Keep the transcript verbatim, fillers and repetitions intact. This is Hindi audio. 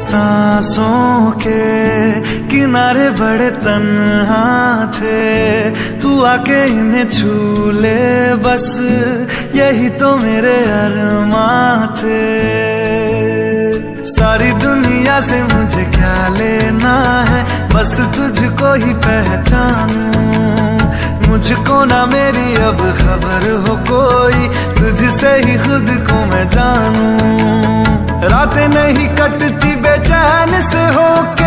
सांसों के किनारे बड़े तन्हा थे, तू आके इन्हें छू ले बस यही तो मेरे अरमां थे। सारी दुनिया से मुझे क्या लेना है, बस तुझको ही पहचानूं। मुझको ना मेरी अब खबर हो कोई, तुझसे ही खुद को मैं जानूं। रातें नहीं कटती बेचैन से हो